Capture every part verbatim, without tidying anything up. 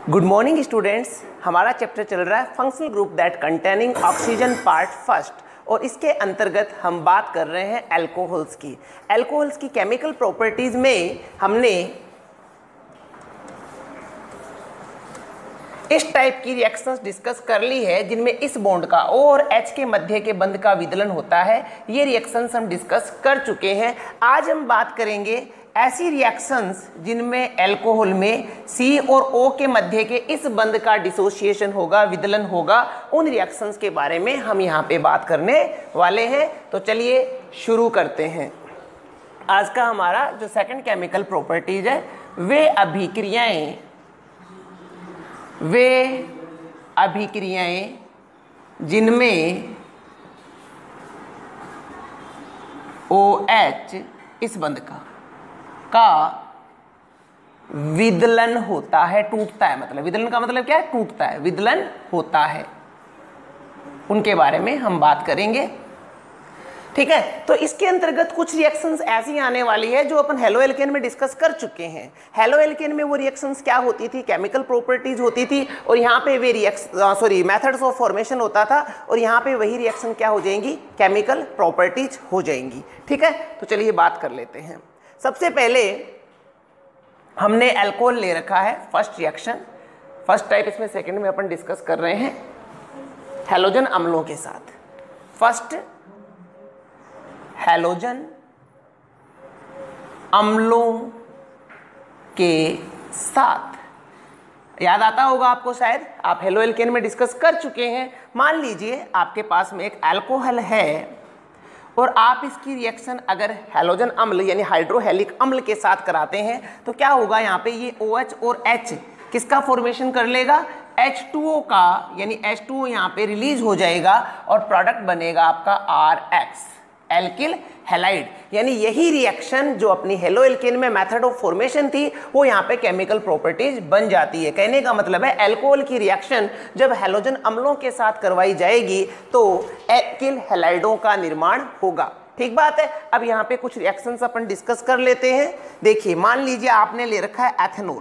Good morning students. हमारा chapter चल रहा है functional group that containing oxygen part first, और इसके अंतर्गत हम बात कर रहे हैं अल्कोहल्स की। अल्कोहल्स की केमिकल प्रॉपर्टीज़ में हमने इस टाइप की रिएक्शंस डिस्कस कर ली है जिनमें इस बॉन्ड का O और H के मध्य के बंध का विदलन होता है। ये रिएक्शंस हम डिस्कस कर चुके हैं। आज हम बात करेंगे ऐसी रिएक्शंस जिनमें अल्कोहल में C और O के मध्य के इस बंध का डिसोसिएशन होगा, विदलन होगा। उन रिएक्शंस के बारे में हम यहाँ पे बात करने वाले हैं। तो चलिए शुरू करते हैं। आज का हमारा जो सेकंड केमिकल प्रॉपर्टीज है, वे अभिक्रियाएं वे अभिक्रियाएं जिनमें OH इस बंध का का विदलन होता है, टूटता है। मतलब विदलन का मतलब क्या है? टूटता है, विदलन होता है। उनके बारे में हम बात करेंगे, ठीक है। तो इसके अंतर्गत कुछ रिएक्शंस ऐसी आने वाली है जो अपन हेलो एल्केन में डिस्कस कर चुके हैं। हेलो एल्केन में वो रिएक्शंस क्या होती थी? केमिकल प्रॉपर्टीज होती थी, और यहाँ पे वे reaction sorry methods of formation होता था, और यहाँ पे वही रिएक्शन क्या हो जाएंगी? केमिकल प्रॉपर्टीज हो जाएंगी, ठीक है। तो चलिए बात कर लेते हैं। सबसे पहले हमने अल्कोहल ले रखा है, फर्स्ट रिएक्शन, फर्स्ट टाइप। इसमें सेकंड में अपन डिस्कस कर रहे हैं हैलोजन अम्लों के साथ। फर्स्ट हैलोजन अम्लों के साथ। याद आता होगा आपको, शायद आप हेलो एल्केन में डिस्कस कर चुके हैं। मान लीजिए आपके पास में एक अल्कोहल है और आप इसकी रिएक्शन अगर हैलोजन अम्ल यानी हाइड्रोहेलिक अम्ल के साथ कराते हैं तो क्या होगा? यहाँ पे ये OH और H किसका फॉर्मेशन कर लेगा? एच टू ओ का, यानी एच टू ओ यहाँ पे रिलीज हो जाएगा और प्रोडक्ट बनेगा आपका आर एक्स, एल्किल हैलाइड। यानी यही रिएक्शन जो अपनी हेलो एल्केन में मेथड ऑफ फॉर्मेशन थी वो यहाँ पे केमिकल प्रॉपर्टीज बन जाती है। कहने का मतलब है अल्कोहल की रिएक्शन जब हैलोजन अम्लों के साथ करवाई जाएगी तो एल्किल हैलाइडों का निर्माण होगा, ठीक बात है। अब यहाँ पे कुछ रिएक्शंस अपन डिस्कस कर लेते हैं। देखिए, मान लीजिए आपने ले रखा है एथेनॉल,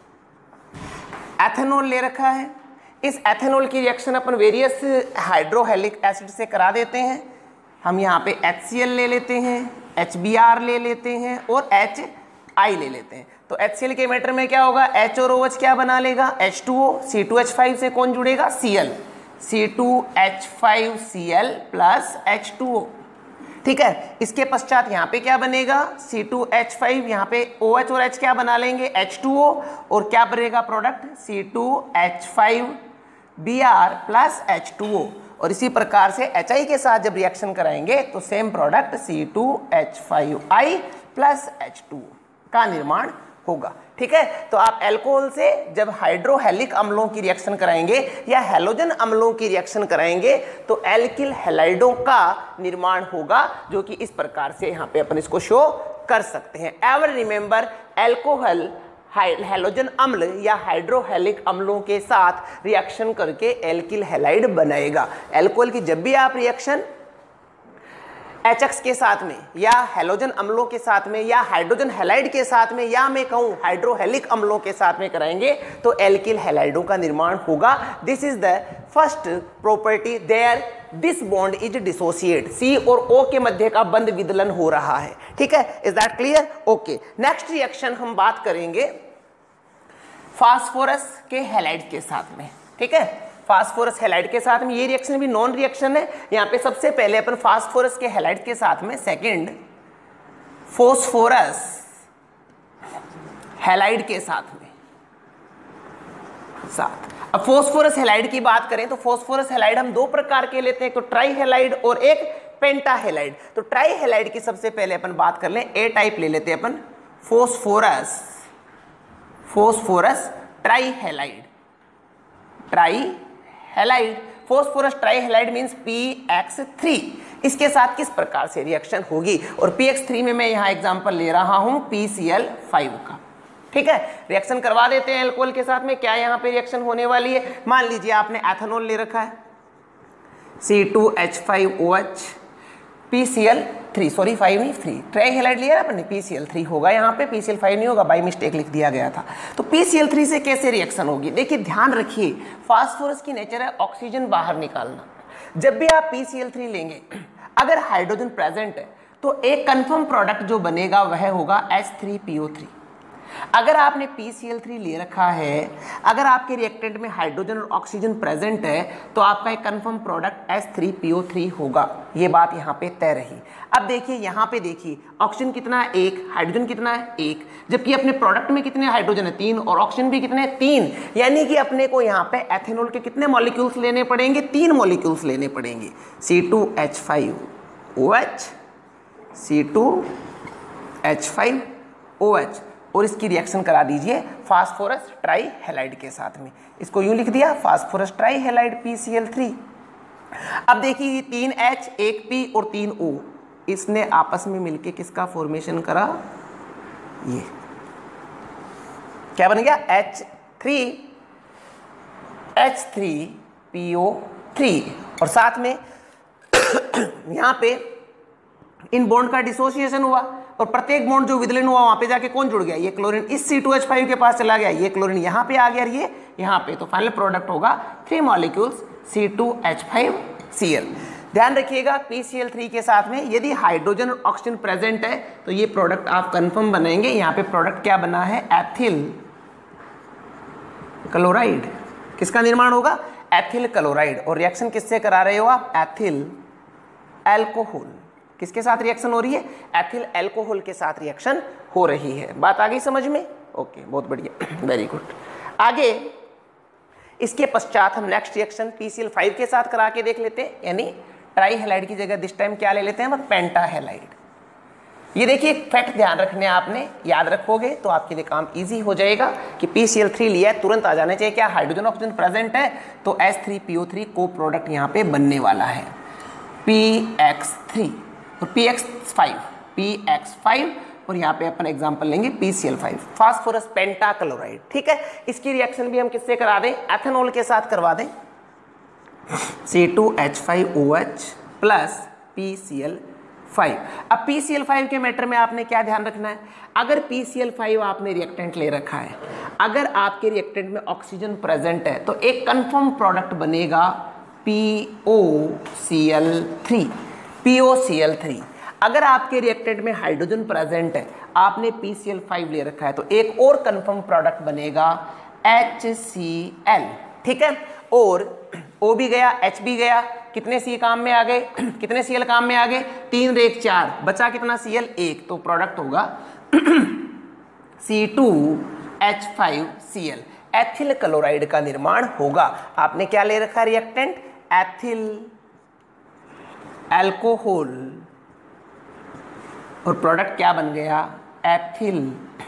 एथेनॉल ले रखा है। इस एथेनॉल की रिएक्शन अपन वेरियस हाइड्रोहेलिक एसिड से करा देते हैं। हम यहाँ पे एच सी एल ले लेते हैं, एच बी आर ले लेते हैं और एच आई ले लेते हैं। तो एच सी एल के मैटर में क्या होगा? H और OH क्या बना लेगा? H two O, C two H five से कौन जुड़ेगा? Cl, C two H five C L plus H two O, ठीक है। इसके पश्चात यहाँ पे क्या बनेगा? सी टू एच फाइव, यहाँ पे OH और H क्या बना लेंगे? एच टू ओ, और क्या बनेगा product? C two H five B R plus H two O. और इसी प्रकार से एच आई के साथ जब रिएक्शन कराएंगे तो same product C two H five I plus H two का निर्माण होगा, ठीक है। तो आप अल्कोहल से जब हाइड्रोहेलिक अम्लों की रिएक्शन कराएंगे या हैलोजन अम्लों की रिएक्शन कराएंगे तो एल्किल हैलाइडों का निर्माण होगा, जो कि इस प्रकार से यहाँ पे अपन इसको शो कर सकते हैं। एवर रिमेंबर, अल्कोहल हैलोजन अम्ल या हाइड्रोहेलिक अम्लों के साथ रिएक्शन करके एल्किल हैलाइड बनाएगा। अल्कोहल की जब भी आप रिएक्शन एच एक्स के साथ में या हैलोजन अम्लों के साथ में या हाइड्रोजन हैलाइड के साथ में या मैं कहूँ हाइड्रोहेलिक अम्लों के साथ में कराएंगे तो एल्किल हैलाइडों का निर्माण होगा। This is the first property there this bond is dissociate. C और O के मध्य का बंध विदलन हो रहा है, ठीक है। Is that clear? Okay. Next reaction हम बात करेंगे फास्फोरस के हैलाइड के साथ में, ठीक है। फास्फोरस हैलाइड के साथ में ये रिएक्शन भी नॉन रिएक्शन है। यहाँ पे सबसे पहले अपन फास्फोरस के हैलाइड के साथ में सेकंड फोस्फोरस हैलाइड के साथ में साथ अब फोस्फोरस हैलाइड की बात करें तो फोस्फोरस हैलाइड हम दो प्रकार के लेते हैं, तो ट्राई हैलाइड और एक पेंटा हैलाइड। तो ट्राई हैलाइड की सबसे पहले अपन बात कर लें, ए टाइप ले लेते हैं अपन, phosphorus phosphorus trihalide, trihalide phosphorus trihalide means P X three. इसके साथ किस प्रकार से रिएक्शन होगी? और पी एक्स थ्री में मैं यहाँ एग्जांपल ले रहा हूँ पी सी एल फाइव का, ठीक है। रिएक्शन करवा देते हैं अल्कोहल के साथ में। क्या यहाँ पे रिएक्शन होने वाली है? मान लीजिए आपने एथेनॉल ले रखा है, C two H five O H, P C L three, sorry five नहीं थ्री, ट्राई हैलाइड लिया ना अपन ने, पी सी एल थ्री होगा यहाँ पे, पी सी एल फाइव नहीं होगा, बाई मिस्टेक लिख दिया गया था। तो पी सी एल थ्री से कैसे रिएक्शन होगी, देखिए ध्यान रखिए, फास्फोरस की नेचर है ऑक्सीजन बाहर निकालना। जब भी आप पी सी एल थ्री लेंगे, अगर हाइड्रोजन प्रेजेंट है तो एक कंफर्म प्रोडक्ट जो बनेगा वह होगा H three P O three. अगर आपने पी सी एल थ्री ले रखा है, अगर आपके रिएक्टेंट में हाइड्रोजन और ऑक्सीजन प्रेजेंट है तो आपका एक confirm product H three P O three होगा। ये बात यहाँ पे तय रही। अब देखिए यहाँ पे देखिए ऑक्सीजन कितना है, एक, हाइड्रोजन कितना है, एक, जबकि अपने प्रोडक्ट में कितने हाइड्रोजन है, तीन, और ऑक्सीजन भी कितने, तीन। यानी कि अपने को यहाँ पे एथेनॉल के कितने मॉलिक्यूल्स लेने पड़ेंगे, तीन मॉलिक्यूल्स लेने पड़ेंगे, C two H five O H, C two H five O H, और इसकी रिएक्शन करा दीजिए फास्फोरस ट्राई हैलाइड के साथ में। इसको यूं लिख दिया, phosphorus trihalide P C L three. अब देखिए तीन H, एक P और तीन O, इसने आपस में मिलके किसका फॉर्मेशन करा, ये क्या बन गया, H three H three P O three, और साथ में यहां पे इन बॉन्ड का डिसोसिएशन हुआ, और प्रत्येक बॉन्ड जो विदलन हुआ वहां पे जाके कौन जुड़ गया, ये क्लोरीन इस सी टू एच फाइव के पास चला गया, ये क्लोरीन यहाँ पे आ गया, ये यहाँ पे, तो फाइनल प्रोडक्ट होगा three molecules C two H five C L. ध्यान रखिएगा पी सी एल थ्री के साथ में यदि हाइड्रोजन और ऑक्सीजन प्रेजेंट है तो ये प्रोडक्ट आप कंफर्म बनाएंगे। यहाँ पे प्रोडक्ट क्या बना है, एथिल क्लोराइड, किसका निर्माण होगा, एथिल क्लोराइड, और रिएक्शन किससे करा रहे हो आप, एथिल एल्कोहल, किसके साथ रिएक्शन हो रही है, एथिल एल्कोहल के साथ रिएक्शन हो रही है। बात आ गई समझ में, ओके बहुत बढ़िया, वेरी गुड। आगे इसके पश्चात हम next reaction P C L five के साथ करा के देख लेते हैं, यानी ट्राई हैलाइड की जगह दिस टाइम क्या ले लेते हैं हम, पेंटा हैलाइड। ये देखिए एक फैक्ट ध्यान रखने, आपने याद रखोगे तो आपके लिए काम इजी हो जाएगा कि पी सी एल थ्री लिया है तुरंत आ जाने चाहिए, क्या हाइड्रोजन ऑक्सीजन प्रेजेंट है तो H three P O three को प्रोडक्ट यहाँ पे बनने वाला है, पी एक्स थ्री और P X five, P X five, और यहाँ पे अपन एग्जांपल लेंगे P C L five, phosphorus pentachloride. ठीक है, इसकी रिएक्शन भी हम किससे करा दें, एथेनॉल के साथ करवा दें, C two H five O H plus P C L five. अब पी सी एल फाइव के मैटर में आपने क्या ध्यान रखना है, अगर पी सी एल फाइव आपने रिएक्टेंट ले रखा है, अगर आपके रिएक्टेंट में ऑक्सीजन प्रेजेंट है तो एक कंफर्म प्रोडक्ट बनेगा P O C L three, P O C L three. अगर आपके रिएक्टेंट में हाइड्रोजन प्रेजेंट है, आपने पी सी एल फाइव ले रखा है तो एक और कंफर्म प्रोडक्ट बनेगा एच सी एल। ठीक है, और O भी गया, H भी गया, कितने सी काम में आ गए, कितने सी एल काम में आ गए, तीन रेख चार, बचा कितना सी एल, एक, तो प्रोडक्ट होगा C two H five C L, ethyl chloride का निर्माण होगा। आपने क्या ले रखा रिएक्टेंट, एथिल एल्कोहल, और प्रोडक्ट क्या बन गया, एथिल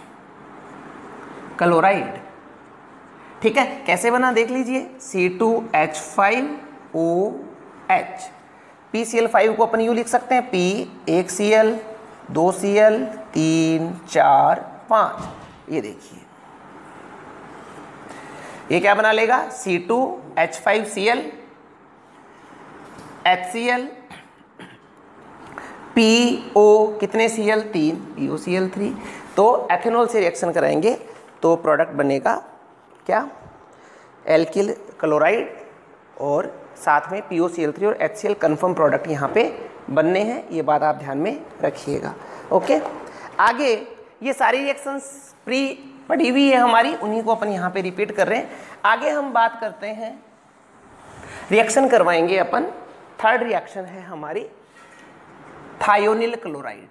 क्लोराइड। ठीक है, कैसे बना देख लीजिए, C two H five O H, P C L five को अपन यूँ लिख सकते हैं, P एक सी एल, दो सी एल, तीन, चार, पाँच, ये देखिए ये क्या बना लेगा, C two H five C L, H C L, P O कितने सी एल, तीन, P O C L three. तो एथेनॉल से रिएक्शन कराएंगे तो प्रोडक्ट बनेगा क्या, एल्किल क्लोराइड, और साथ में P O C L three और H C L confirm product यहाँ पे बनने हैं, ये बात आप ध्यान में रखिएगा। ओके, आगे ये सारी रिएक्शंस प्री पढ़ी हुई है हमारी, उन्हीं को अपन यहाँ पे रिपीट कर रहे हैं। आगे हम बात करते हैं, रिएक्शन करवाएंगे अपन, थर्ड रिएक्शन है हमारी थायोनिल क्लोराइड,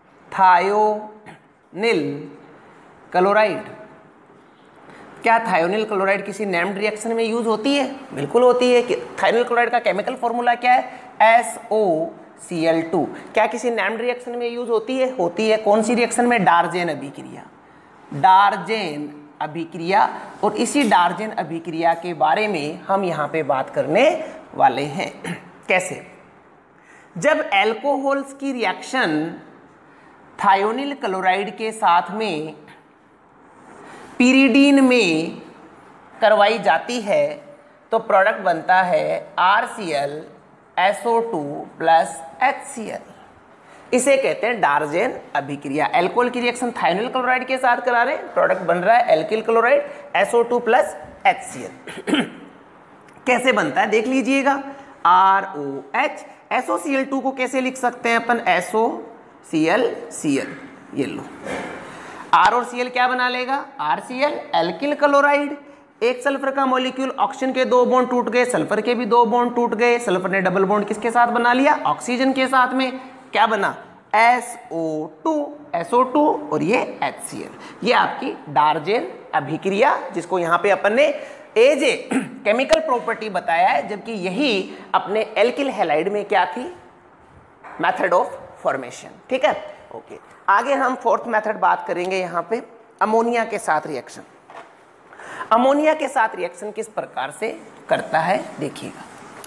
थायोनिल क्लोराइड। क्या थायोनिल क्लोराइड किसी नेम्ड रिएक्शन में यूज होती है, बिल्कुल होती है। कि थायोनिल क्लोराइड का केमिकल फॉर्मूला क्या है, S O C L two. क्या किसी नेम्ड रिएक्शन में यूज होती है, होती है। कौन सी रिएक्शन में, डार्जेन अभिक्रिया, डार्जेन अभिक्रिया। और इसी डार्जेन अभिक्रिया के बारे में हम यहाँ पे बात करने वाले हैं। कैसे, जब एल्कोहल्स की रिएक्शन थायोनिल क्लोराइड के साथ में पिरिडीन में करवाई जाती है तो प्रोडक्ट बनता है R C L S O two plus H C L. इसे कहते हैं डार्जेन अभिक्रिया। एल्कोहल की रिएक्शन थाइनिल क्लोराइड के साथ करा रहे हैं, प्रोडक्ट बन रहा है alkyl chloride S O two plus H C L. कैसे बनता है देख लीजिएगा, R O H, S O C L two को कैसे लिख सकते हैं अपन, S O C L C L, ये लो R और Cl क्या बना लेगा, R C L alkyl chloride. एक सल्फर का मॉलिक्यूल, ऑक्सीजन के दो बॉन्ड टूट गए, सल्फर के भी दो बॉन्ड टूट गए, सल्फर ने डबल बॉन्ड किसके साथ बना लिया, ऑक्सीजन के साथ में, क्या बना S O two, S O two और ये एच सी एल। ये आपकी डार्जेन अभिक्रिया, जिसको यहाँ पे अपन ने एज ए केमिकल प्रॉपर्टी बताया है, जबकि यही अपने एल्किल हैलाइड में क्या थी, मेथड ऑफ फॉर्मेशन। ठीक है, ओके। आगे हम फोर्थ मेथड बात करेंगे यहाँ पे, अमोनिया के साथ रिएक्शन। अमोनिया के साथ रिएक्शन किस प्रकार से करता है देखिएगा।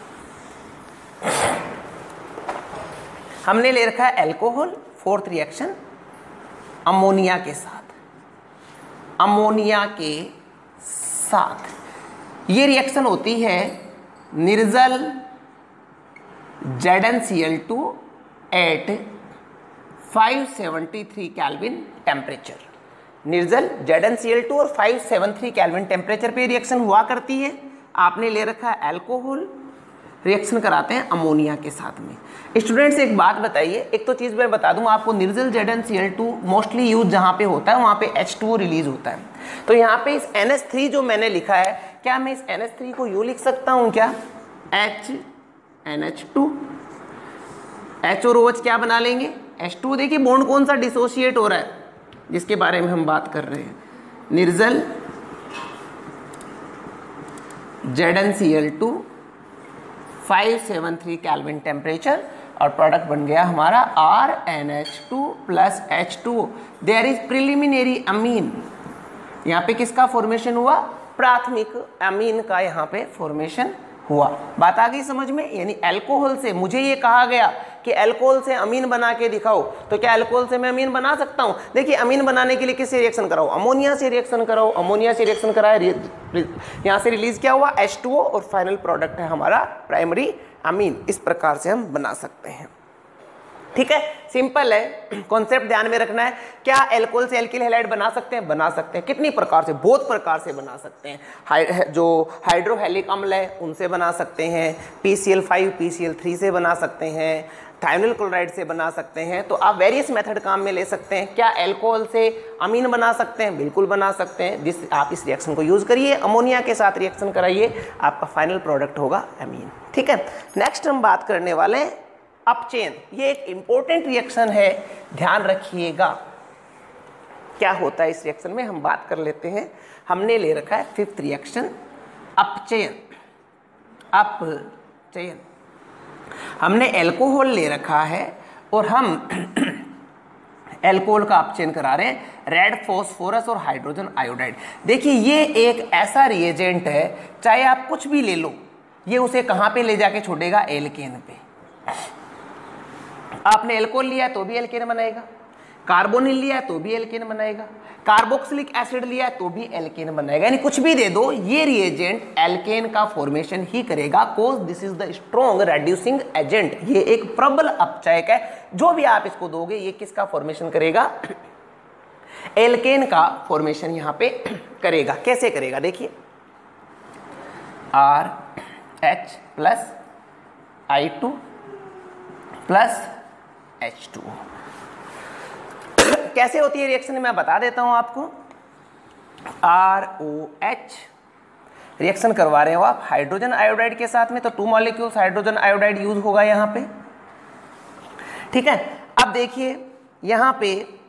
हमने ले रखा है एल्कोहल, फोर्थ रिएक्शन अमोनिया के साथ, अमोनिया के साथ ये रिएक्शन होती है निर्जल Z N C L two at five seventy three kelvin temperature. निर्जल Z N C L two और five seventy three kelvin temperature पे रिएक्शन हुआ करती है। आपने ले रखा है एल्कोहल, रिएक्शन कराते हैं अमोनिया के साथ में। स्टूडेंट्स एक बात बताइए, एक तो चीज़ मैं बता दूं आपको, निर्जल Z N C L two mostly use जहाँ पे होता है वहाँ पे एच टू ओ रिलीज होता है। तो यहाँ पे इस एन एच थ्री जो मैंने लिखा है, क्या मैं इस एन एच थ्री को यूँ लिख सकता हूँ क्या, H N H two, H और ओ एच क्या बना लेंगे, एच टू। देखिए बॉन्ड कौन सा डिसोशिएट हो रहा है जिसके बारे में हम बात कर रहे हैं, निर्जल Z N C L two five seven three kelvin temperature, और प्रोडक्ट बन गया हमारा R N H two plus H two. There is preliminary amine, यहाँ पे किसका फॉर्मेशन हुआ, प्राथमिक अमीन का यहाँ पे फॉर्मेशन हुआ। बात आ गई समझ में, यानी अल्कोहल से मुझे ये कहा गया कि अल्कोहल से अमीन बना के दिखाओ, तो क्या अल्कोहल से मैं अमीन बना सकता हूँ। देखिए अमीन बनाने के लिए किससे रिएक्शन कराओ, अमोनिया से रिएक्शन कराओ, अमोनिया से रिएक्शन कराया, यहाँ से रिलीज क्या हुआ एच टू ओ, और फाइनल प्रोडक्ट है हमारा प्राइमरी अमीन। इस प्रकार से हम बना सकते हैं। ठीक है, सिंपल है, कॉन्सेप्ट ध्यान में रखना है। क्या अल्कोहल से एल्किल हैलाइड बना सकते हैं, बना सकते हैं। कितनी प्रकार से, बहुत प्रकार से बना सकते हैं। हाइ, जो हाइड्रोहेलिक अम्ल है उनसे बना सकते हैं, P C L five P C L three से बना सकते हैं, थाइनिल क्लोराइड से बना सकते हैं। तो आप वेरियस मेथड काम में ले सकते हैं। क्या अल्कोहल से अमीन बना सकते हैं, बिल्कुल बना सकते हैं। जिस आप इस रिएक्शन को यूज करिए, अमोनिया के साथ रिएक्शन कराइए, आपका फाइनल प्रोडक्ट होगा अमीन। ठीक है, नेक्स्ट हम बात करने वाले हैं अपचेन। ये एक इंपॉर्टेंट रिएक्शन है, ध्यान रखिएगा क्या होता है इस रिएक्शन में, हम बात कर लेते हैं। हमने ले रखा है फिफ्थ रिएक्शन अपचयन। अपचयन हमने एल्कोहल ले रखा है और हम एल्कोहल का अपचयन करा रहे हैं, रेड फॉस्फोरस और हाइड्रोजन आयोडाइड। देखिए ये एक ऐसा रिएजेंट है, चाहे आप कुछ भी ले लो, ये उसे कहाँ पे ले जाके छोड़ेगा, एल्केन पे। आपने एल्कोहल लिया तो भी एल्केन बनाएगा, कार्बोनिल लिया तो भी एल्केन बनाएगा, कार्बोक्सिलिक एसिड लिया तो भी एल्केन बनाएगा। यानी कुछ भी दे दो, ये रिएजेंट एल्केन का फॉर्मेशन ही करेगा, cause this is the strong reducing agent. ये एक प्रबल अपचयक है, जो भी आप इसको दोगे ये किसका फॉर्मेशन करेगा, एल्केन का फॉर्मेशन यहाँ पे करेगा। कैसे करेगा देखिए, R H plus I two plus H two. कैसे होती है रिएक्शन मैं बता देता हूं आपको। आर ओ एच रिएक्शन करवा रहे हो आप हाइड्रोजन आयोडाइड के साथ में, तो two molecules hydrogen iodide use होगा यहां पे। ठीक है, अब देखिए यहां पे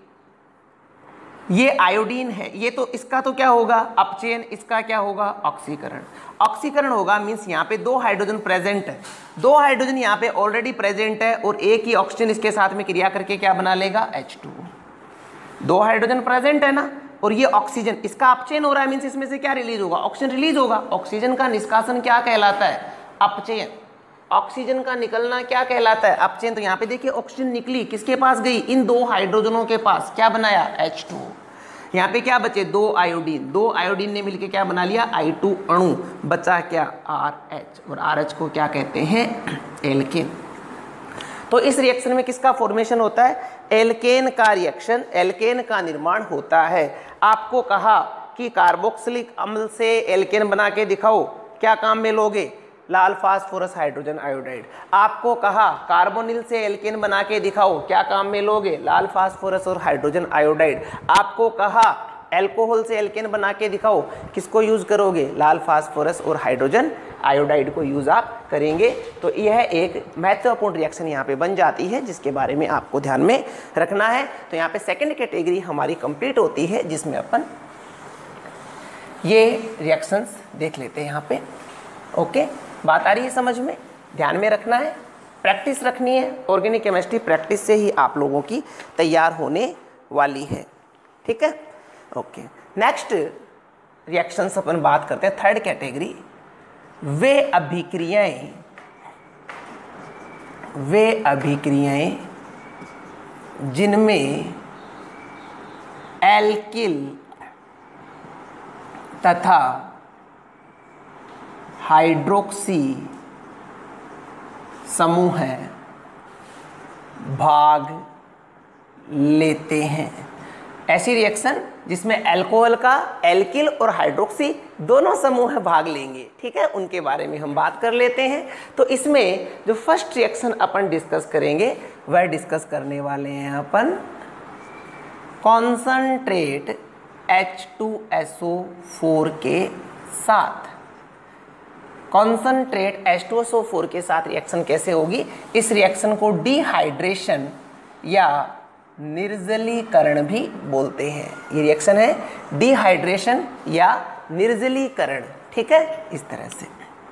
ये आयोडीन है, ये तो इसका तो क्या होगा अपचयन, इसका क्या होगा ऑक्सीकरण। ऑक्सीकरण होगा मींस यहाँ पे दो हाइड्रोजन प्रेजेंट है, दो हाइड्रोजन यहाँ पे ऑलरेडी प्रेजेंट है और एक ही ऑक्सीजन इसके साथ में क्रिया करके क्या बना लेगा एच टू। दो हाइड्रोजन प्रेजेंट है ना, और ये ऑक्सीजन, इसका अपचयन हो रहा है मींस इसमें से क्या रिलीज होगा, ऑक्सीजन रिलीज होगा। ऑक्सीजन का निष्कासन क्या कहलाता है, अपचयन। ऑक्सीजन का निकलना क्या कहलाता है, अपचयन। तो यहाँ पे देखिए ऑक्सीजन निकली, किसके पास गई, इन दो हाइड्रोजनों के पास, क्या बनाया एच टू। यहाँ पे क्या बचे, दो आयोडीन, दो आयोडीन ने मिलके क्या बना लिया आई टू अणु, बचा क्या आर एच, और आर एच को क्या कहते हैं एल्केन। तो इस रिएक्शन में किसका फॉर्मेशन होता है? एल्केन का रिएक्शन, एल्केन का निर्माण होता है। आपको कहा कि कार्बोक्सिलिक अम्ल से एल्केन बना के दिखाओ, क्या काम में लोगे? लाल फास्फोरस हाइड्रोजन आयोडाइड। आपको कहा कार्बोनिल से एल्केन बना के दिखाओ, क्या काम में लोगे? लाल फास्फोरस और हाइड्रोजन आयोडाइड। आपको कहा एल्कोहल से एल्केन बना के दिखाओ, किसको यूज करोगे? लाल फास्फोरस और हाइड्रोजन आयोडाइड को यूज आप करेंगे। तो यह एक महत्वपूर्ण रिएक्शन यहाँ पे बन जाती है, जिसके बारे में आपको ध्यान में रखना है। तो यहाँ पे सेकंड कैटेगरी हमारी कंप्लीट होती है, जिसमें अपन ये रिएक्शंस देख लेते हैं यहाँ पे। ओके, बात आ रही है समझ में? ध्यान में रखना है, प्रैक्टिस रखनी है। ऑर्गेनिक केमिस्ट्री प्रैक्टिस से ही आप लोगों की तैयार होने वाली है, ठीक है? ओके, नेक्स्ट रिएक्शंस अपन बात करते हैं, थर्ड कैटेगरी। वे अभिक्रियाएं वे अभिक्रियाएं जिनमें एल्किल तथा हाइड्रोक्सी समूह भाग लेते हैं। ऐसी रिएक्शन जिसमें अल्कोहल का एल्किल और हाइड्रोक्सी दोनों समूह भाग लेंगे, ठीक है? उनके बारे में हम बात कर लेते हैं। तो इसमें जो फर्स्ट रिएक्शन अपन डिस्कस करेंगे वह डिस्कस करने वाले हैं अपन concentrate H two S O four के साथ। Concentrate H two S O four के साथ रिएक्शन कैसे होगी? इस रिएक्शन को डिहाइड्रेशन या निर्जलीकरण भी बोलते हैं। ये रिएक्शन है डिहाइड्रेशन या निर्जलीकरण, ठीक है? इस तरह से।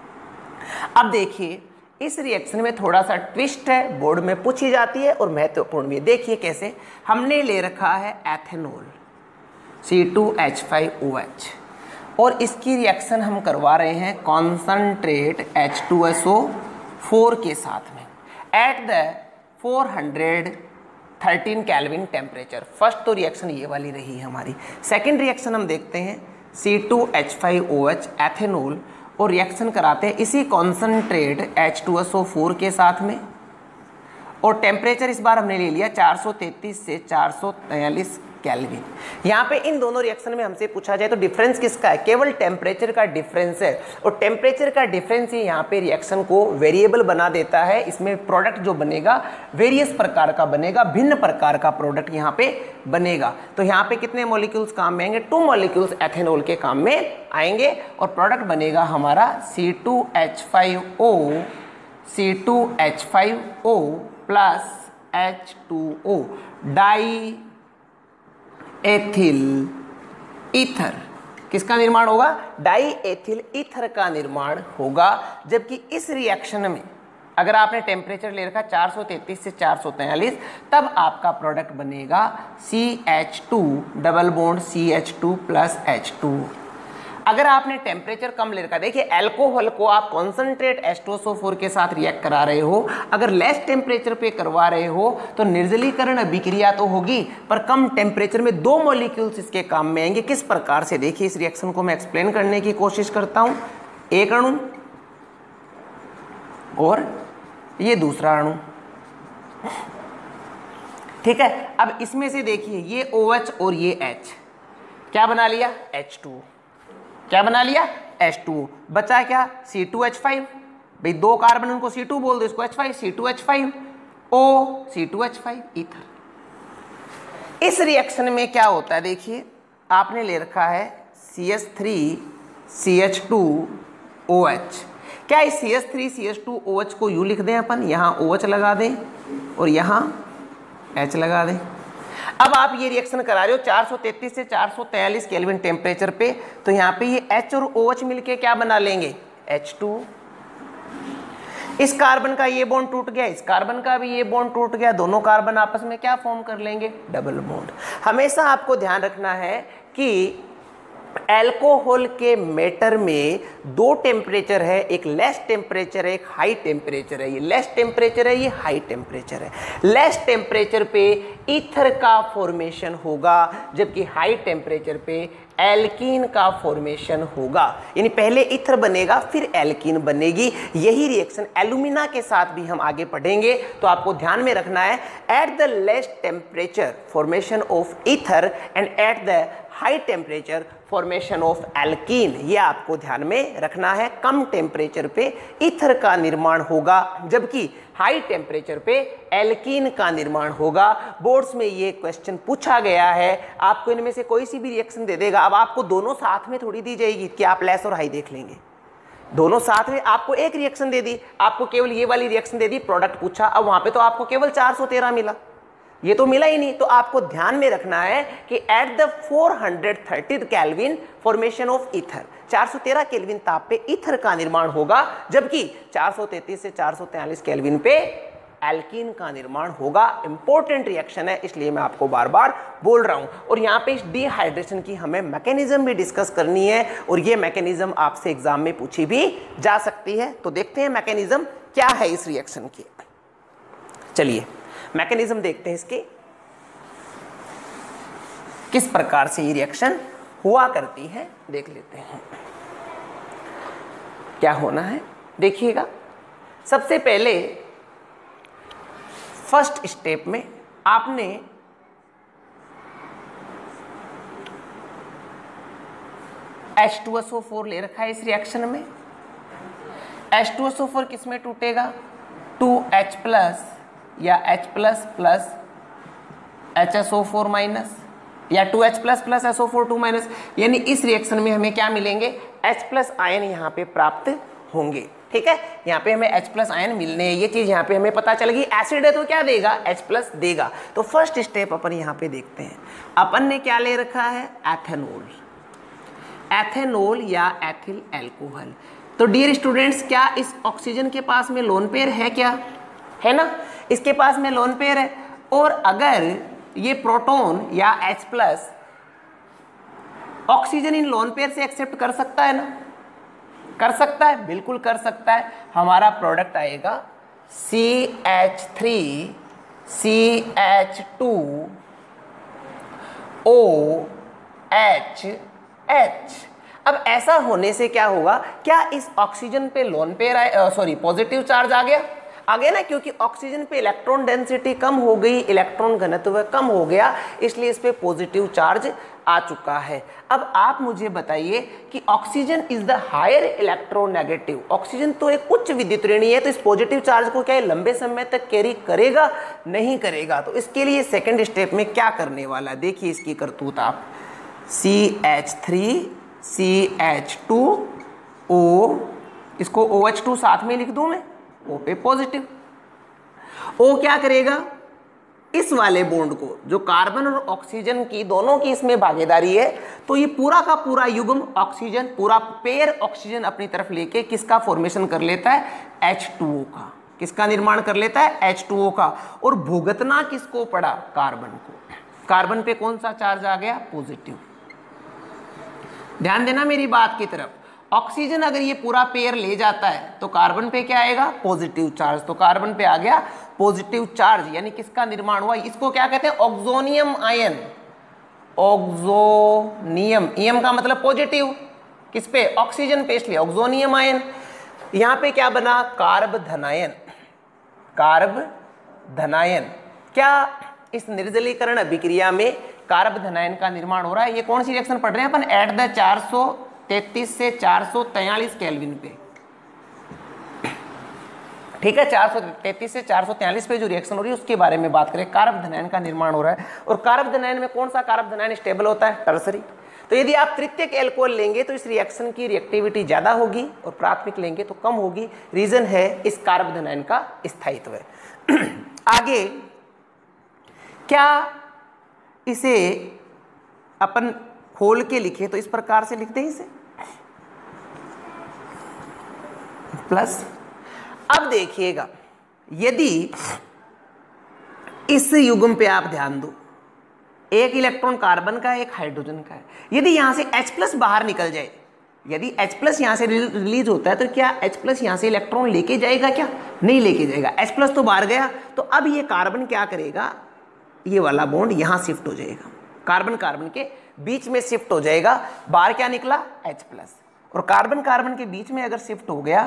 अब देखिए, इस रिएक्शन में थोड़ा सा ट्विस्ट है, बोर्ड में पूछी जाती है और महत्वपूर्ण भी है। देखिए कैसे, हमने ले रखा है ethanol C two H five O H और इसकी रिएक्शन हम करवा रहे हैं concentrate H two S O four के साथ में at the four hundred thirteen kelvin temperature. First तो रिएक्शन ये वाली रही है हमारी। सेकंड रिएक्शन हम देखते हैं C two H five O H ethanol और रिएक्शन कराते हैं इसी concentrate H two S O four के साथ में और टेम्परेचर इस बार हमने ले लिया चार सौ तैंतीस से चार सौ तैंतालीस केल्विन। यहाँ पे इन दोनों रिएक्शन में हमसे पूछा जाए तो डिफरेंस किसका है? केवल टेम्परेचर का डिफरेंस है और टेम्परेचर का डिफरेंस ही यहाँ पे रिएक्शन को वेरिएबल बना देता है। इसमें प्रोडक्ट जो बनेगा वेरियस प्रकार का बनेगा, भिन्न प्रकार का प्रोडक्ट यहाँ पे बनेगा। तो यहाँ पे कितने मॉलिक्यूल्स काम में आएंगे? टू मॉलिक्यूल्स एथेनॉल के काम में आएंगे और प्रोडक्ट बनेगा हमारा C two H five O C two H five O plus H two O diethyl ether. किसका निर्माण होगा? डाई एथिल ईथर का निर्माण होगा। जबकि इस रिएक्शन में अगर आपने टेम्परेचर ले रखा चार सौ तैंतीस से चार सौ तैंतालीस, तब आपका प्रोडक्ट बनेगा C H two double bond C H two plus H two. अगर आपने टेम्परेचर कम ले रखा, देखिए अल्कोहल को आप concentrate H two S O four के साथ रिएक्ट करा रहे हो, अगर लेस टेम्परेचर पे करवा रहे हो तो निर्जलीकरण अभिक्रिया तो होगी पर कम टेम्परेचर में दो मॉलिक्यूल्स इसके काम में आएंगे। किस प्रकार से? देखिए इस रिएक्शन को मैं एक्सप्लेन करने की कोशिश करता हूं। एक अणु और ये दूसरा अणु, ठीक है? अब इसमें से देखिए ये OH और ये H क्या बना लिया? H two. क्या बना लिया? H two. बचा क्या? C two H five. भाई दो कार्बन उनको सी टू बोल दो, इसको H five, C two H five O C two H five ether. इस रिएक्शन में क्या होता है? देखिए आपने ले रखा है C H three C H two O H. क्या इस C H three C H two O H को यू लिख दें अपन, यहाँ OH लगा दें और यहाँ H लगा दें। अब आप ये रिएक्शन करा रहे हो चार सौ तैंतीस से चार सौ तैंतालीस केल्विन टेम्परेचर पे, तो यहाँ पे ये H और OH मिलके क्या बना लेंगे? H two. इस कार्बन का ये बॉन्ड टूट गया, इस कार्बन का भी ये बॉन्ड टूट गया, दोनों कार्बन आपस में क्या फॉर्म कर लेंगे? Double bond. हमेशा आपको ध्यान रखना है कि एल्कोहल के मैटर में दो टेम्परेचर है, एक लेस टेम्परेचर है, एक हाई टेम्परेचर है। ये लेस टेम्परेचर है, ये हाई टेम्परेचर है। लेस टेम्परेचर पे ईथर का फॉर्मेशन होगा, जबकि हाई टेम्परेचर पे एल्कीन का फॉर्मेशन होगा। यानी पहले ईथर बनेगा फिर एल्कीन बनेगी। यही रिएक्शन एल्यूमिना के साथ भी हम आगे पढ़ेंगे। तो आपको ध्यान में रखना है, at the less temperature formation of ether and at the high temperature formation of alkene. ये आपको ध्यान में रखना है। कम टेम्परेचर पे ईथर का निर्माण होगा, जबकि हाई टेम्परेचर पे एल्कीन का निर्माण होगा। बोर्ड्स में ये क्वेश्चन पूछा गया है। आपको इनमें से कोई सी भी रिएक्शन दे देगा। अब आपको दोनों साथ में थोड़ी दी जाएगी कि आप लेस और हाई देख लेंगे। दोनों साथ में आपको एक रिएक्शन दे दी, आपको केवल ये वाली रिएक्शन दे दी, प्रोडक्ट पूछा। अब वहां पे तो आपको केवल चार सौ तेरह मिला, ये तो मिला ही नहीं। तो आपको ध्यान में रखना है कि at the four hundred thirty kelvin formation of ether, चार सौ तेरह केल्विन ताप पे ईथर का निर्माण होगा, जबकि चार सौ तैंतीस से चार सौ तैंतालीस केल्विन पे एल्कीन का निर्माण होगा। इंपॉर्टेंट रिएक्शन है, इसलिए मैं आपको बार बार बोल रहा हूं। और यहाँ पे इस डिहाइड्रेशन की हमें मैकेनिज्म भी डिस्कस करनी है, और ये मैकेनिज्म आपसे एग्जाम में पूछी भी जा सकती है। तो देखते हैं मैकेनिज्म क्या है इस रिएक्शन की। चलिए मैकेनिज्म देखते हैं इसके, किस प्रकार से ये रिएक्शन हुआ करती है देख लेते हैं। क्या होना है देखिएगा। सबसे पहले फर्स्ट स्टेप में आपने H two S O four ले रखा है इस रिएक्शन में। H two S O four किस में टूटेगा? टू एच प्लस या H plus plus H S O four minus, या two H plus plus S O four two minus. यानी इस रिएक्शन में हमें क्या मिलेंगे? H प्लस आयन यहाँ पे प्राप्त होंगे। ठीक है, यहाँ पे हमें H प्लस आयन मिलने हैं, ये चीज यहाँ पे हमें पता चल गई। एसिड है तो क्या देगा? H प्लस देगा। तो फर्स्ट स्टेप अपन यहाँ पे देखते हैं। अपन ने क्या ले रखा है? एथेनॉल। एथेनॉल या एथिल एल्कोहल। तो डियर स्टूडेंट्स, क्या इस ऑक्सीजन के पास में लोन पेयर है? क्या है ना, इसके पास में लोन पेयर है। और अगर ये प्रोटॉन या H प्लस ऑक्सीजन इन लोन पेयर से एक्सेप्ट कर सकता है ना? कर सकता है, बिल्कुल कर सकता है। हमारा प्रोडक्ट आएगा C H three C H two O H H. अब ऐसा होने से क्या होगा? क्या इस ऑक्सीजन पे लोन पेयर आए, सॉरी पॉजिटिव चार्ज आ गया? आ गया ना, क्योंकि ऑक्सीजन पे इलेक्ट्रॉन डेंसिटी कम हो गई, इलेक्ट्रॉन घनत्व कम हो गया, इसलिए इस पे पॉजिटिव चार्ज आ चुका है। अब आप मुझे बताइए कि oxygen is the higher electronegative. Oxygen तो एक उच्च विद्युत ऋणी है, तो इस पॉजिटिव चार्ज को क्या लंबे समय तक कैरी करेगा? नहीं करेगा। तो इसके लिए सेकेंड स्टेप में क्या करने वाला, देखिए इसकी करतूत आप। C H three C H two O, इसको ओ एच टू साथ में लिख दूं मैं, O पे पॉजिटिव। O क्या करेगा? इस वाले बॉन्ड को, जो कार्बन और ऑक्सीजन की दोनों की इसमें भागीदारी है, तो ये पूरा का पूरा युग्म ऑक्सीजन, पूरा पेयर ऑक्सीजन अपनी तरफ लेके किसका फॉर्मेशन कर लेता है? एच टू ओ का। किसका निर्माण कर लेता है? एच टू ओ का। और भुगतना किसको पड़ा? कार्बन को। कार्बन पे कौन सा चार्ज आ गया? पॉजिटिव। ध्यान देना मेरी बात की तरफ। ऑक्सीजन अगर ये पूरा पेयर ले जाता है तो कार्बन पे क्या आएगा? Positive charge. तो कार्बन पे आ गया पॉजिटिव चार्ज, यानी किसका निर्माण हुआ? इसको क्या कहते हैं? Oxonium ion. ऑक्सोनियम, इयम का मतलब पॉजिटिव, किस पे? ऑक्सीजन पे, इसलिए ऑक्सोनियम आयन। यहां पे क्या बना? कार्ब धनायन। कार्ब धनायन। क्या इस निर्जलीकरण अभिक्रिया में कार्ब धनायन का निर्माण हो रहा है? ये कौन सी रिएक्शन पढ़ रहे हैं अपन? एट द चार सौ तैतीस से चार सौ तैंतालीस केल्विन पे। ठीक है, चार सौ तैंतीस से चार सौ तैंतालीस पे जो रिएक्शन हो रही है उसके बारे में बात करें। कार्ब धनायन का निर्माण हो रहा है। और कार्ब धनायन में कौन सा कार्ब धनायन स्टेबल होता है? टर्सरी। तो यदि आप तृतीयक एल्कोहल लेंगे तो इस रिएक्शन की रिएक्टिविटी ज्यादा होगी, और प्राथमिक लेंगे तो कम होगी। रीजन है इस कार्ब धनायन का स्थायित्व है। आगे क्या इसे अपन खोल के लिखे तो इस प्रकार से लिखते हैं इसे प्लस। अब देखिएगा, यदि इस युग्म पे आप ध्यान दो, एक इलेक्ट्रॉन कार्बन का है, एक हाइड्रोजन का है। यदि यहाँ से H प्लस बाहर निकल जाए, यदि H प्लस यहाँ से रिलीज होता है तो क्या H प्लस यहाँ से इलेक्ट्रॉन लेके जाएगा? क्या नहीं लेके जाएगा। H प्लस तो बाहर गया, तो अब ये कार्बन क्या करेगा, ये वाला बॉन्ड यहाँ शिफ्ट हो जाएगा, कार्बन कार्बन के बीच में शिफ्ट हो जाएगा। बाहर क्या निकला? H प्लस, और कार्बन कार्बन के बीच में अगर शिफ्ट हो गया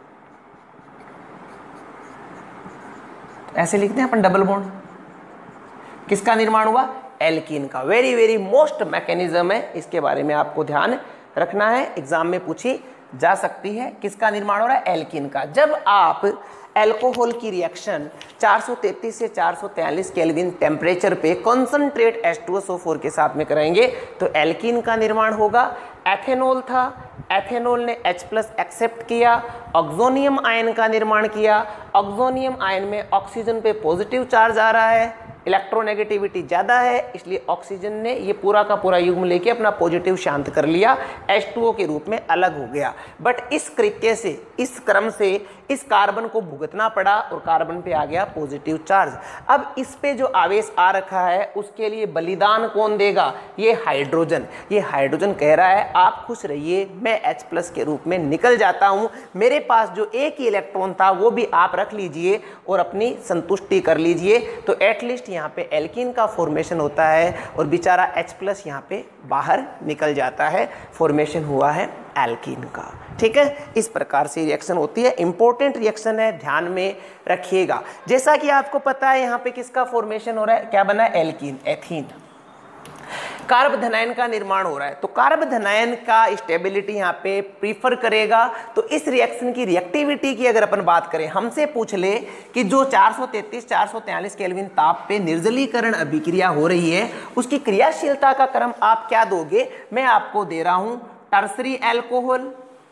तो ऐसे लिखते हैं अपन डबल बॉन्ड। किसका निर्माण हुआ? एल्कीन का। वेरी वेरी मोस्ट मैकेनिज्म है, इसके बारे में आपको ध्यान रखना है, एग्जाम में पूछी जा सकती है। किसका निर्माण हो रहा है? एल्कीन का। जब आप अल्कोहल की रिएक्शन चार सौ तैंतीस से चार सौ तैंतालीस केल्विन टेम्परेचर पे concentrate H two S O four के साथ में कराएंगे तो एल्कीन का निर्माण होगा। एथेनॉल था, एथेनॉल ने H प्लस एक्सेप्ट किया, ऑक्सोनियम आयन का निर्माण किया। ऑक्सोनियम आयन में ऑक्सीजन पे पॉजिटिव चार्ज आ रहा है, इलेक्ट्रोनेगेटिविटी ज़्यादा है, इसलिए ऑक्सीजन ने ये पूरा का पूरा युग्म लेके अपना पॉजिटिव शांत कर लिया, एच टू ओ के रूप में अलग हो गया। बट इस कृत्य से, इस क्रम से इस कार्बन को भुगतना पड़ा और कार्बन पे आ गया पॉजिटिव चार्ज। अब इस पे जो आवेश आ रखा है उसके लिए बलिदान कौन देगा? ये हाइड्रोजन। ये हाइड्रोजन कह रहा है आप खुश रहिए, मैं H प्लस के रूप में निकल जाता हूँ, मेरे पास जो एक ही इलेक्ट्रॉन था वो भी आप रख लीजिए और अपनी संतुष्टि कर लीजिए। तो एटलीस्ट यहाँ पे एल्कीन का फॉर्मेशन होता है और बेचारा H प्लस यहाँ पे बाहर निकल जाता है, फॉर्मेशन हुआ है एल्कीन का। ठीक है, इस प्रकार से रिएक्शन होती है, इंपॉर्टेंट रिएक्शन है, ध्यान में रखिएगा। जैसा कि आपको पता है यहाँ पे किसका फॉर्मेशन हो रहा है, क्या बना है? Alkene, ethene. कार्बोधनायन का निर्माण हो रहा है, तो कार्बोधनायन का स्टेबिलिटी यहाँ पे प्रीफर करेगा। तो इस रिएक्शन की रिएक्टिविटी की अगर अपन बात करें, हमसे पूछ ले कि जो चार सौ तैंतीस चार सौ तैंतालीस केल्विन ताप पे निर्जलीकरण अभिक्रिया हो रही है उसकी क्रियाशीलता का क्रम आप क्या दोगे? मैं आपको दे रहा हूं टर्सरी अल्कोहल,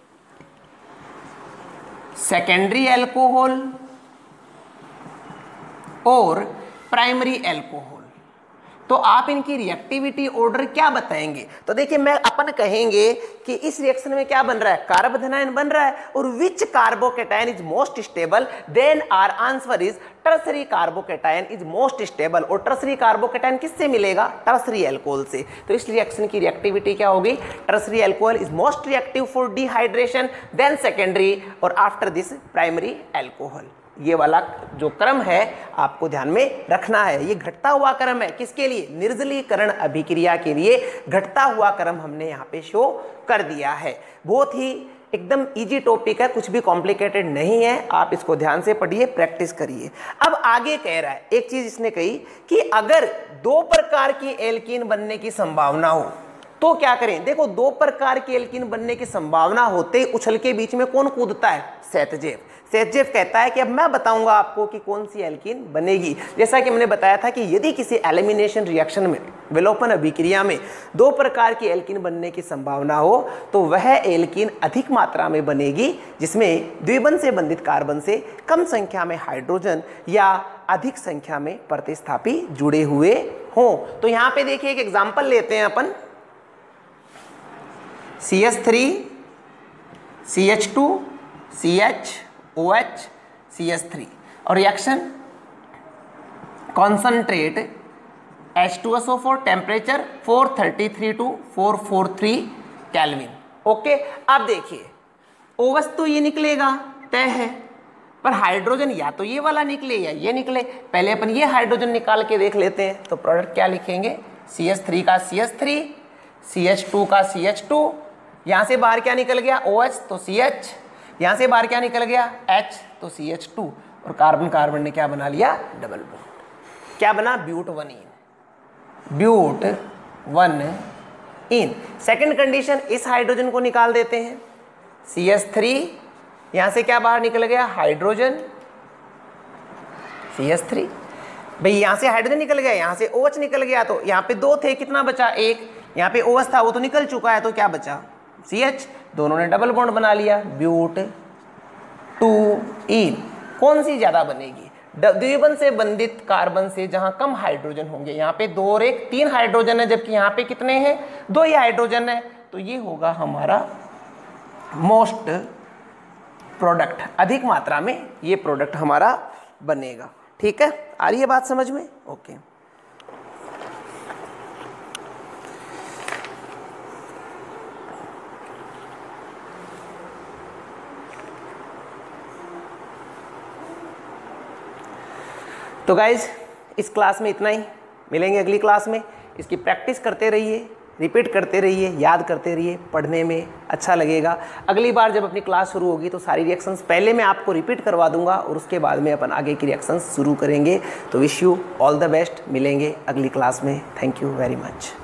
सेकेंडरी अल्कोहल और प्राइमरी अल्कोहल। तो आप इनकी रिएक्टिविटी ऑर्डर क्या बताएंगे? तो देखिए, मैं अपन कहेंगे कि इस रिएक्शन में क्या बन रहा है? कार्बोधनायन बन रहा है, और which carbocation is most stable? Then our answer is tertiary carbocation is most stable. और टर्सरी कार्बोकेटायन किससे मिलेगा? टर्सरी अल्कोहल से। तो इस रिएक्शन की रिएक्टिविटी क्या होगी? Tertiary alcohol is most reactive for dehydration, then secondary, और आफ्टर दिस प्राइमरी अल्कोहल। ये वाला जो क्रम है आपको ध्यान में रखना है। ये घटता हुआ क्रम है, किसके लिए? निर्जलीकरण अभिक्रिया के लिए घटता हुआ क्रम हमने यहाँ पे शो कर दिया है। बहुत ही एकदम इजी टॉपिक है, कुछ भी कॉम्प्लिकेटेड नहीं है, आप इसको ध्यान से पढ़िए, प्रैक्टिस करिए। अब आगे कह रहा है, एक चीज इसने कही कि अगर दो प्रकार की एल्कीन बनने की संभावना हो तो क्या करें? देखो, दो प्रकार की एल्कीन बनने की संभावना होते ही उछल के बीच में कौन कूदता है? सेतजेव। सेतजेव कहता है कि अब मैं बताऊंगा आपको कि कौन सी एल्कीन बनेगी। जैसा कि मैंने बताया था कि यदि किसी एलिमिनेशन रिएक्शन में, विलोपन अभिक्रिया में दो प्रकार की एल्कीन बनने की संभावना हो तो वह एल्कीन अधिक मात्रा में बनेगी जिसमें द्विबंध से बंधित कार्बन से कम संख्या में हाइड्रोजन या अधिक संख्या में प्रतिस्थापी जुड़े हुए हों। तो यहाँ पे देखिए एक एग्जाम्पल लेते हैं अपन, C H three, C H two, C H, O H, C H three, और reaction concentrate H two S O four, temperature four thirty three to four four three kelvin. Okay, अब देखिए Owens तो ये निकलेगा, तय है, पर hydrogen या तो ये वाला निकले या ये निकले। पहले अपन ये हाइड्रोजन निकाल के देख लेते हैं। तो प्रोडक्ट क्या लिखेंगे? सी एच थ्री का C H three, C H two का सी एच टू, यहाँ से बाहर क्या निकल गया? ओ एच, तो सी एच, यहाँ से बाहर क्या निकल गया? H, तो सी एच टू, और कार्बन कार्बन ने क्या बना लिया? Double bond. क्या बना? But one ene, but one ene. Second condition, इस हाइड्रोजन को निकाल देते हैं, सी एच थ्री, यहाँ से क्या बाहर निकल गया? Hydrogen, C H three. भाई यहाँ से हाइड्रोजन निकल गया, यहाँ से OH निकल गया, तो यहाँ पे दो थे, कितना बचा? एक। यहाँ पे OH था, वो तो निकल चुका है, तो क्या बचा? C H. दोनों ने डबल बॉन्ड बना लिया, ब्यूट टू इन। कौन सी ज्यादा बनेगी? द्विबंध से बंधित कार्बन से जहां कम हाइड्रोजन होंगे। यहाँ पे दो और एक तीन हाइड्रोजन है, जबकि यहाँ पे कितने हैं? दो ही हाइड्रोजन है, तो ये होगा हमारा मोस्ट प्रोडक्ट, अधिक मात्रा में ये प्रोडक्ट हमारा बनेगा। ठीक है, आ रही है बात समझ में? ओके। तो गाइज इस क्लास में इतना ही, मिलेंगे अगली क्लास में। इसकी प्रैक्टिस करते रहिए, रिपीट करते रहिए, याद करते रहिए, पढ़ने में अच्छा लगेगा। अगली बार जब अपनी क्लास शुरू होगी तो सारी रिएक्शंस पहले मैं आपको रिपीट करवा दूंगा और उसके बाद में अपन आगे की रिएक्शंस शुरू करेंगे। तो wish you all the best, मिलेंगे अगली क्लास में। Thank you very much.